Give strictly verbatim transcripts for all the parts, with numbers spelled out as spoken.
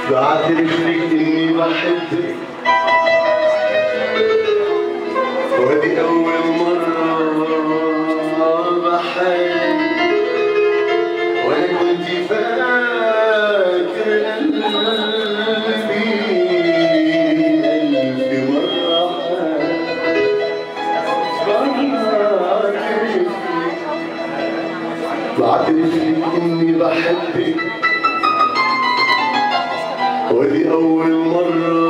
بعترف لك اني بحبك ودي اول مرة بحب وانا كنت فاكر قلبي الف مرة بعترف لك اني بحبك ودي أول مرة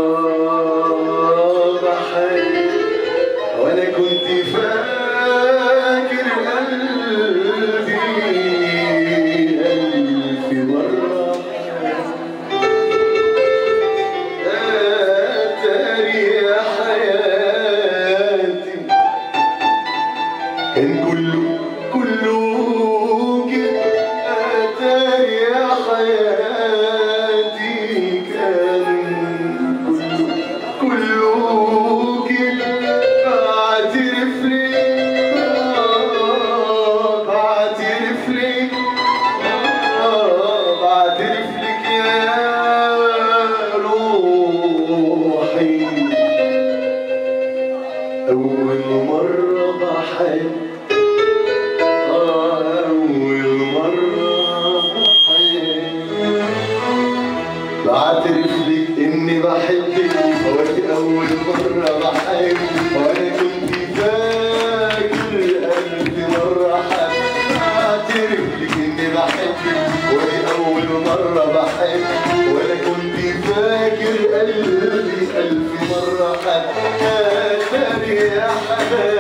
بحب وأنا كنت فاكر قلبي ألف مرة أتاري يا حياتي كان كله كله كده أتاري يا حياتي أول مرة بحب أول مرة بحب بعترف لك إني بحبك ودي أول مرة بحب وأنا كنت فاكر ألف مرة حب بعترف لك إني بحبك ودي أول مرة بحب وأنا كنت فاكر قلبي ألف مرة حب يا حبايبي